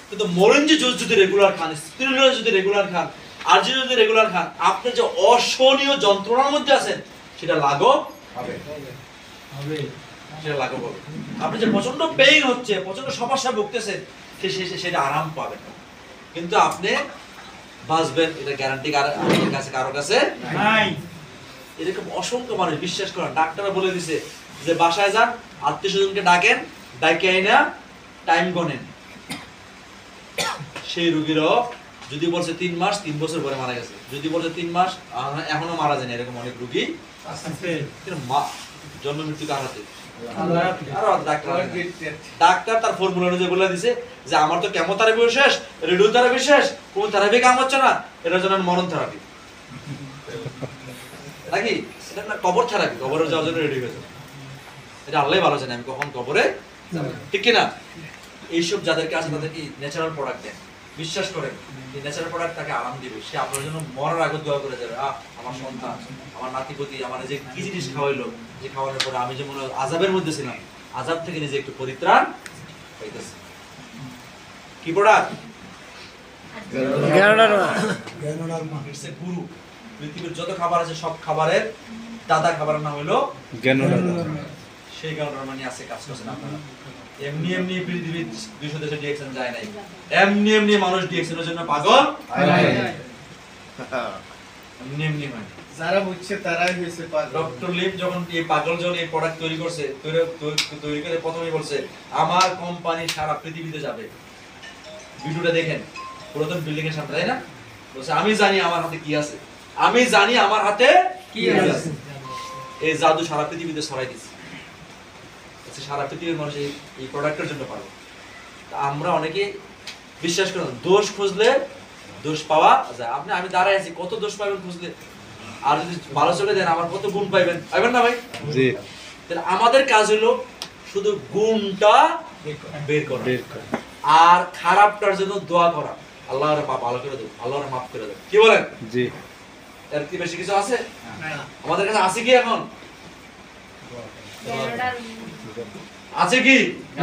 কিন্তু Morinzhi juice যদি regular খান, স্পিরুলিনা যদি রেগুলার খান, আরজি যদি রেগুলার খান, আপনি যে অসহনীয় যন্ত্রণার মধ্যে আছেন সেটা লাঘব হবে। সেটা লাঘব হবে। আপনি যে প্রচন্ড পেইন হচ্ছে, প্রচন্ড সমস্যা ভুগতেছেন, সেটা আরাম পাবেন। কিন্তু আপনি বাঁচবেন এটা গ্যারান্টি আমাদের কাছে কারো কাছে নাই। এরকম অসংখ্য মানুষ, বিশ্বাস করেন, ডাক্তাররা বলে দিছে যে বাসায় যান, আত্মীয় স্বজনকে ডাকেন, ডাকে আইনা টাইম গণেন। সেই রোগীরাও যদি বলছে 3 মাস, 3 বছর পরে মারা গেছে। যদি বলছে 3 মাস, এখনো মারা যায় না, এরকম অনেক রোগী আছে। জন্ম মৃত্যু কার হাতে? ডাক্তার তার ফর্মুলা অনুযায়ী বলে দিছে যে আমার তো কেমোথেরাপি শেষ, রেডিওথেরাপি শেষ, কোন থেরাপি কাম হচ্ছে না, এটার জন্য মরণ থেরাপি নাকি এটা না, কবর থেরাপি, কবরে যাওয়ার জন্য রেডি হয়েছে। এটা আল্লাহই ভালো জানে আমি কখন কবরে যাব, ঠিক কি না? এইসব যাদেরকে আছে তাদেরকে ন্যাচারাল প্রোডাক্ট দেন, বিশ্বাস করেন এই ন্যাচারাল প্রোডাক্ট তাকে আরাম দিবে। সে আপনার জন্য মরার আগে দোয়া করে যাবে, আমার সন্তান, আমার নাতিপতি আমার যে কি জিনিস খাওয়াইলো, যে খাওয়ানোর পরে আমি যেমন আযাবের মধ্যে ছিলাম, আযাব থেকে নিজে একটু পরিত্রাণ পাইতেছি। কি প্রোডাক্ট? গুরু। পৃথিবীর যত খাবার আছে সব খাবারের দাদা, খাবারের নাম হলো জ্ঞানোডার্মা। সেই জ্ঞানোডার্মা নিয়ে আছে কাজ করছেন আপনারা। এমনি এমনি পৃথিবীর 200 দেশে ডিএক্সএন যায় নাই, এমনি এমনি মানুষ ডিএক্সএন এর জন্য পাগল হয় নাই, এমনি এমনি হয়। যারা বুঝছে তারাই হইছে পাগল। ডক্টর লিম যখন এই পাগল জন এই প্রোডাক্ট তৈরি করছে, তৈরি করে প্রথমেই বলছে আমার কোম্পানি সারা পৃথিবীতে যাবে। ভিডিওটা দেখেন, পুরাতন বিল্ডিং এর সামনে, তাই না? বলছে আমি জানি আমার হাতে কি আছে, আমি জানি আমার হাতে কি আছে। এই জাদু সারা পৃথিবীতে ছড়াই দিচ্ছে। সারা পৃথিবীর মানুষ এই প্রোডাক্টের জন্য পারবো। আমরা অনেকে বিশ্বাস করেন দোষ খুঁজলে দোষ পাওয়া যায়। আমি দাঁড়ায় আছি, কত দোষ পাইবেন খুঁজলে, আর যদি ভালো চলে দেন আমার কত গুণ পাইবেন, পাইবেন না ভাই? জি। তাহলে আমাদের কাজ হলো শুধু গুণটা বের করা আর খারাপটার জন্য দোয়া করা, আল্লাহর ভালো করে দেব, আল্লাহর মাফ করে দেব। কি বলেন? জি। এর কি বেশি কিছু আছে? আমাদের কাছে আছে কি এখন? আছে কি?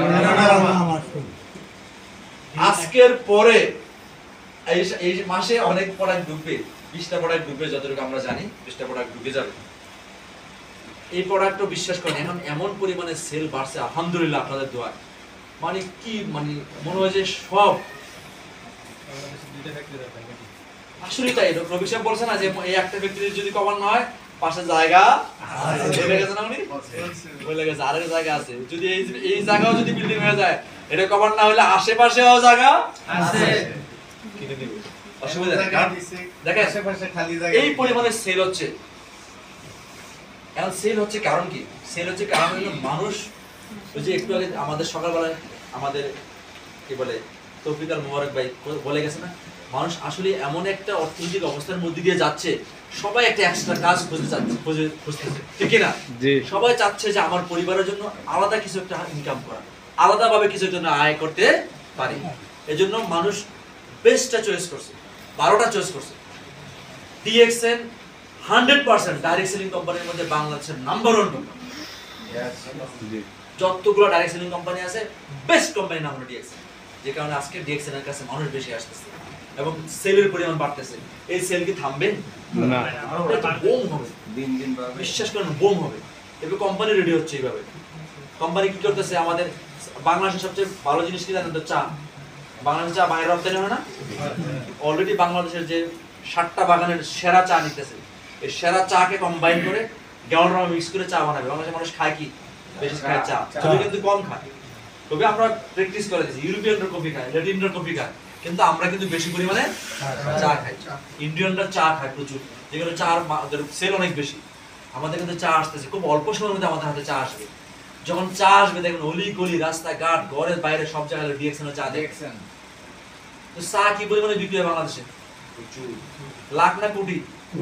আজকের পরে এই মাসে অনেক প্রোডাক্ট ঢুকবে, 20টা প্রোডাক্ট ঢুকবে, যতটুকু আমরা জানি 20টা প্রোডাক্ট ঢুকে যাবে। এই প্রোডাক্টও বিশ্বাস করেন এখন এমন পরিমাণে সেল বাড়ছে আলহামদুলিল্লাহ আপনাদের দোয়ায়। মানে কি, মানে মনে হয় যে সব আসলে তাই। রবি সাহেব বলছে না যে এই একটা ফ্যাক্টরি যদি কভার না হয় পাশে জায়গা বলে গেছে না, উনি বলে গেছে আরেক জায়গা আছে। যদি এই জায়গাও যদি বিল্ডিং হয়ে যায়, এটা কভার না হলে আশেপাশেও জায়গা আছে, কিনে দিব, অসুবিধা নেই। দেখেন আশেপাশে খালি জায়গা এই পরিমাণে সেল হচ্ছে। এখন সেল হচ্ছে কারণ কি? সেল হচ্ছে কারণ হলো মানুষ, ওই যে একটু আগে আমাদের সকালবেলায় আমাদের কি বলে তৌফিক আল মোবারক ভাই বলে গেছে না, মানুষ আসলে এমন একটা অর্থনৈতিক অবস্থার মধ্যে দিয়ে যাচ্ছে, সবাই একটা এক্সট্রা কাজ খুঁজতেছে, ঠিক কি না? সবাই চাচ্ছে যে আমার পরিবারের জন্য আলাদা কিছু একটা ইনকাম করা, আলাদাভাবে কিছু জন্য আয় করতে পারি। এজন্য মানুষ বেস্টটা চয়েস করছে, 12টা চয়েস করছে। ডিএক্সএন 100% ডাইরেক্ট সেলিং কোম্পানির মধ্যে বাংলাদেশের নাম্বার 1 কোম্পানি। যতগুলো ডাইরেক্ট সেলিং কোম্পানি আছে, বেস্ট কোম্পানির নাম হলো ডিএক্সএন। যে কারণে আজকে ডিএক্সএন এর কাছে মানুষ বেশি আসতেছে এবং সেলের পরিমাণ বাড়তেছে। এই সেল কি থামবে? না, বোম হবে, দিন দিন বিশ্বাস করেন বোম হবে। এবার কোম্পানি রেডি হচ্ছে এইভাবে। কোম্পানি কি করতেছে, আমাদের বাংলাদেশের সবচেয়ে ভালো জিনিস কি জানেন তো? চা। বাংলাদেশের চা বাইরে রপ্তানি হয় না? অলরেডি বাংলাদেশের যে 7টা বাগানের সেরা চা নিতেছে, এই সেরা চাকে কম্বাইন করে গ্রাউন্ড মিক্স করে চা বানাবে। বাংলাদেশের মানুষ খায় কি? বেশি খায় চা, তবে কিন্তু কম খায়। তবে আমরা প্র্যাকটিস করে দিয়েছি, ইউরোপিয়ানরা কফি খায়, ল্যাটিনরা কফি খায়, কিন্তু আমরা কিন্তু বেশি পরিমাণে চা খাই। ইন্ডিয়ানরা চা খায় প্রচুর, যেগুলো চার সেল অনেক বেশি। আমাদের কিন্তু চা আসতেছে খুব অল্প সময়ের মধ্যে, আমাদের হাতে চা আসবে। যখন চা আসবে দেখবেন অলি গলি রাস্তাঘাট ঘরের বাইরে সব জায়গায় ডিএক্সএন চা দেখছেন। তো চা কি পরিমাণে বিক্রি হয় বাংলাদেশে? প্রচুর, লাখ না কোটি?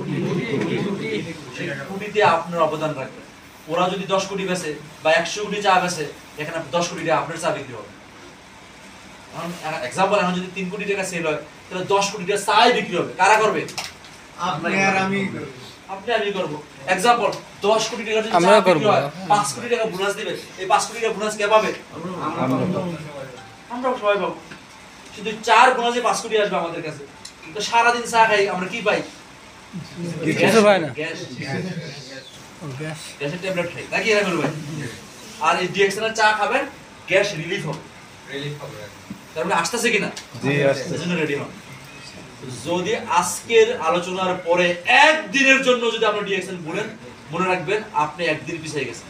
কোটিতে আপনার অবদান রাখবেন। ওরা যদি 10 কোটি বেচে বা 100 কোটি চা বেচে, এখানে 10 কোটি টাকা আপনার চা বিক্রি হবে। এক্সাম্পল, এখন যদি 3 কোটি টাকা সেল হয়, তাহলে 10 কোটি টাকা চাই বিক্রি হবে। কারা করবে? আপনি আর আমি। আপনি আমি করব। এক্সাম্পল, 10 কোটি টাকা যদি চা বিক্রি হয়, 5 কোটি টাকা বোনাস দিবে। এই 5 কোটি টাকা বোনাস কে পাবে? আমরা সবাই পাবো। শুধু 4 গুণা যে 5 কোটি আসবে আমাদের কাছে, তো সারা দিন চা খাই আমরা কি পাই? কিছু পাই না। গ্যাস, গ্যাসের ট্যাবলেট খাই নাকি এরকম ভাই? আর এই ডিএক্সএন এর চা খাবেন, গ্যাস রিলিফ হবে। তার মানে আসতেছে কিনা? জি আসছে। এজন্য রেডি হন। যদি আজকের আলোচনার পরে একদিনের জন্য যদি আপনি ডিএক্সএন বলেন, মনে রাখবেন আপনি একদিন পিছিয়ে গেছেন।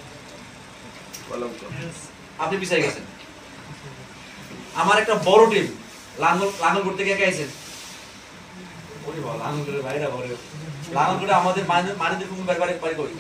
আপনি পিছিয়ে গেছেন। আমার একটা বড় টিম লাঙ্গল করতে গিয়ে গেছেন। ওরে বাবা, লাঙ্গল করে ভাইরা বড়। লাঙ্গল করে আমাদের মানিদের কোন বারবার পারি কই।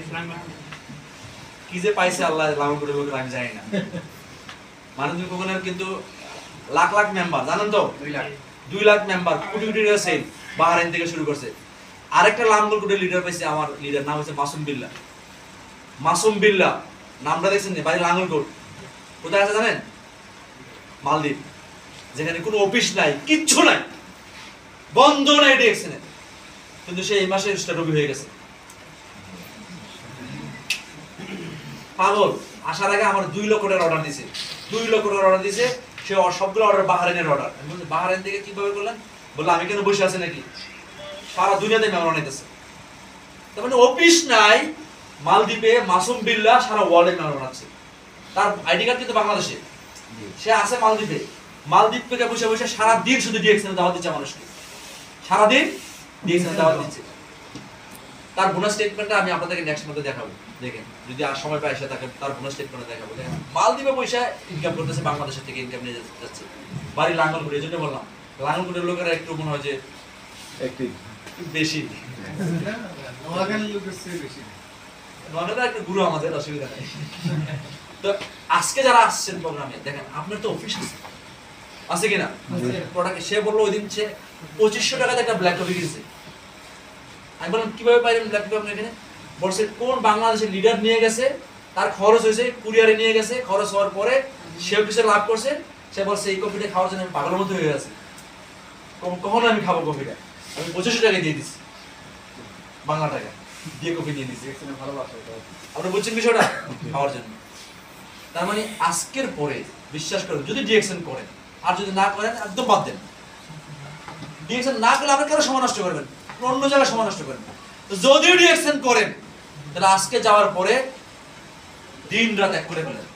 কি যে পাইছে আল্লাহ লাঙ্গল করে লোক আমি জানি না। মানিদের কোনের কিন্তু লাখ লাখ মেম্বার, জানেন তো? 2 লাখ মেম্বার, কোটি কোটি টাকা সেল বাহরাইন থেকে শুরু করছে। আরেকটা লাঙ্গল করে লিডার পাইছে, আমার লিডার নাম হচ্ছে মাসুম বিল্লাহ। মাসুম বিল্লাহ নামটা দেখছেন না? বাড়ি লাঙ্গলকোট। কোথায় আছে জানেন? মালদ্বীপ, যেখানে কোনো অফিস নাই, কিচ্ছু নাই, বন্ধ নাই ডিএক্সএন। কিন্তু সে এই মাসে স্টারবি হয়ে গেছে। পাগল। আসার আগে আমার 2 লক্ষ টাকার অর্ডার দিছে। 2 লক্ষ টাকার অর্ডার দিছে। সে সবগুলো অর্ডার বাহরাইনের অর্ডার। আমি বলছি বাহরাইন থেকে কিভাবে করলেন? বললাম আমি কেন বসে আছি নাকি? সারা দুনিয়াতে মেহমান আইতেছে। তার মানে অফিস নাই মালদ্বীপে, মাসুম বিল্লাহ সারা ওয়ার্ল্ডে মেহমান আছে। তার আইডি কার্ড কিন্তু বাংলাদেশে, সে আছে মালদ্বীপে। মালদ্বীপ থেকে বসে বসে সারা দিন শুধু ডিএক্সএন দাওয়াত দিচ্ছে মানুষকে, সারা দিন ডিএক্সএন দাওয়াত দিচ্ছে। তার বোনাস স্টেটমেন্টটা আমি আপনাদেরকে নেক্সট মধ্যে দেখাবো, দেখেন যদি আর সময় পাই সে তাকে তার বোনাস স্টেটমেন্ট দেখাবো। দেখেন মালদ্বীপে পয়সা ইনকাম করতেছে, বাংলাদেশের থেকে ইনকাম নিয়ে যাচ্ছে। বাড়ি লাঙ্গলকোট, এই জন্য বললাম লাঙ্গলকোটের লোকেরা একটু মনে হয় যে একটু বেশি, নোয়াখালীর লোকের চেয়ে বেশি। নোয়াখালীরা একটু গুরু, আমাদের অসুবিধা নেই। তো আজকে যারা আসছেন প্রোগ্রামে, দেখেন আপনার তো অফিস আছে, আছে কিনা? প্রোডাক্ট সে বললো ওই দিন সে 2500 টাকাতে একটা ব্ল্যাক কপি কিনছে। আমি বললাম কিভাবে পাইলেন ব্ল্যাক কপি আপনি এখানে? বলছে কোন বাংলাদেশের লিডার নিয়ে গেছে, তার খরচ হয়েছে, কুরিয়ারে নিয়ে গেছে, খরচ হওয়ার পরে সেও কিছু লাভ করছে। সে বলছে এই কপিটা খাওয়ার জন্য আমি পাগলের মতো হয়ে গেছে, কখনো আমি খাবো কপিটা। আমি 2500 টাকা দিয়ে দিচ্ছি, বাংলা টাকা দিয়ে কপি নিয়ে দিচ্ছি। ভালোবাসা, আপনি বুঝছেন বিষয়টা? খাওয়ার জন্য। তার মানে আজকের পরে বিশ্বাস করেন, যদি ডিএক্সএন করেন, আর যদি না করেন একদম বাদ দেন। ডিএক্সএন না করলে আপনি কেন সময় নষ্ট করবেন? অন্য জায়গায় সময় নষ্ট করবেন। তো যদি ডিএক্সএন করেন, তাহলে আজকে যাওয়ার পরে দিন রাত এক করে ফেলেন।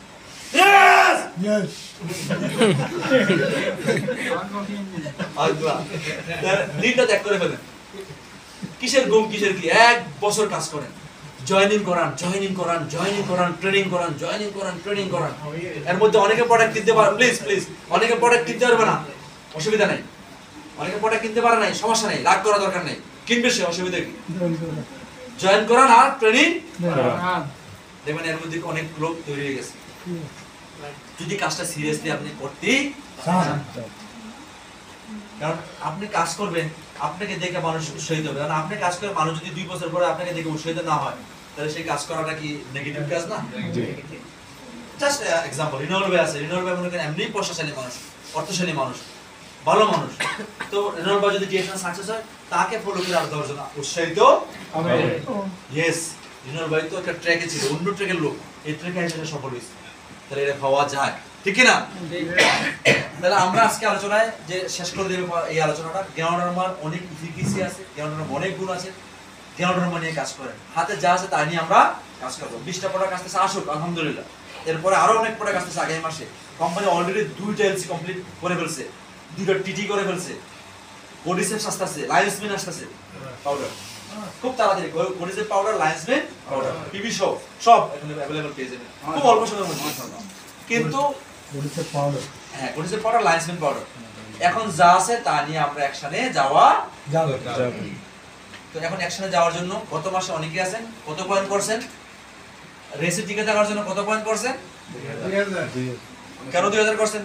দিনটা ত্যাগ করে ফেলেন। কিসের ঘুম, কিসের কি? 1 বছর কাজ করেন, জয়েনিং করান, জয়েনিং করান, জয়েনিং করান, ট্রেনিং করান, জয়েনিং করান, ট্রেনিং করান। এর মধ্যে অনেকে প্রোডাক্ট কিনতে পারে, প্লিজ প্লিজ, অনেকে প্রোডাক্ট কিনতে পারবে না, অসুবিধা নাই। অনেকে প্রোডাক্ট কিনতে পারে নাই, সমস্যা নাই, রাগ করা দরকার নেই, কিনবে সে, অসুবিধা কি? জয়েন করান আর ট্রেনিং দেখবেন এর মধ্যে অনেক লোক তৈরি হয়ে গেছে। যদি কাজটা সিরিয়াসলি আপনি করতেই চান, কারণ আপনি কাজ করবেন, আপনাকে দেখে মানুষ উৎসাহিত হবে। কারণ আপনি কাজ করে মানুষ যদি 2 বছর পরে আপনাকে দেখে উৎসাহিত না হয়, তাহলে সেই কাজ করাটা কি নেগেটিভ কাজ না? জাস্ট এক্সাম্পল, রিনোল ভাই আছে, রিনোল ভাই মনে করেন এমনি প্রশাসনী মানুষ, অর্থশালী মানুষ, ভালো মানুষ। তো রিনোল ভাই যদি ডিএক্সএন সাকসেস হয়, তাকে ফলো করে আরো 10 জন উৎসাহিত হবে। ইয়েস, রিনোল ভাই তো একটা ট্র্যাকে ছিল, অন্য ট্র্যাকের লোক, এই ট্র্যাকে এসে সফল হয়েছে। তাহলে এটা পাওয়া যায়, ঠিক কি না? তাহলে আমরা আজকে আলোচনায় যে শেষ করে দেব এই আলোচনাটা, জ্ঞানধর্মার অনেক ইফিকাসি আছে, জ্ঞানধর্মার অনেক গুণ আছে। জ্ঞানধর্ম নিয়ে কাজ করেন, হাতে যা আছে তাই নিয়ে আমরা কাজ করবো। 20টা প্রোডাক্ট আসতেছে, আসুক আলহামদুলিল্লাহ। এরপরে আরো অনেক প্রোডাক্ট আসতেছে আগামী মাসে। কোম্পানি অলরেডি 2টা এলসি কমপ্লিট করে ফেলছে, 2টা টিটি করে ফেলছে, কোডিসেপস আসতেছে, লাইন্সম্যান আসতেছে পাউডার খুব তাড়াতাড়ি, কোডিসেপ পাউডার, লাইন্সম্যান পাউডার, পিবি সব এখানে अवेलेबल পেয়ে যাবেন খুব অল্প সময়ের মধ্যে। কিন্তু কোডিসেপ পাউডার, হ্যাঁ কোডিসেপ পাউডার, লাইন্সম্যান পাউডার, এখন যা আছে তা নিয়ে আমরা অ্যাকশনে যাওয়া যাবে। তো এখন অ্যাকশনে যাওয়ার জন্য গত মাসে অনেকে আছেন, কত পয়েন্ট করছেন? রেসিপি টিকে যাওয়ার জন্য কত পয়েন্ট করছেন? 2000। কেন 2000 করছেন?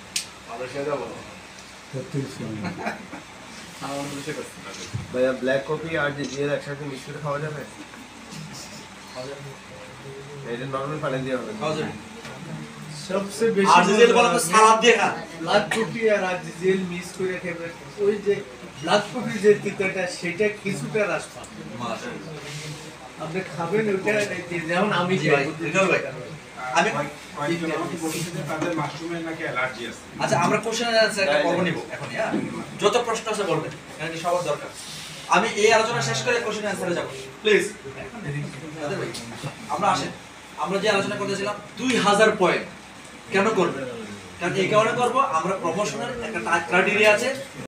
ভাইয়া ব্ল্যাক কফি আর যে জিএল একসাথে মিক্স করে খাওয়া যাবে? এটা নরমাল পানি দিয়ে হবে, খাওয়া যাবে। সবচেয়ে বেশি আর জিএল বলা তো সালাদ দিয়ে খান। ব্ল্যাক কফি আর জিএল মিক্স করে খেবেন, ওই যে ব্ল্যাক কফি যে তিতাটা সেটা কিছুটা রাস পাবে। মাশাআল্লাহ, আপনি খাবেন ওটা, যেমন আমি খাই। রিনোল ভাই আমি তাদের মাশরুমের নাকি অ্যালার্জি আছে। আচ্ছা আমরা কোশ্চেন এন্ড আনসার একটা পর্ব নিব এখন, হ্যাঁ যত প্রশ্ন আছে বলবেন, কারণ কি সবার দরকার। আমি এই আলোচনা শেষ করে কোশ্চেন এন্ড আনসারে যাব প্লিজ। আমরা আসেন, আমরা যে আলোচনা করতেছিলাম 2000 পয়েন্ট কেন করব, কারণ এই কারণে করব আমরা প্রমোশনের একটা ক্রাইটেরিয়া আছে।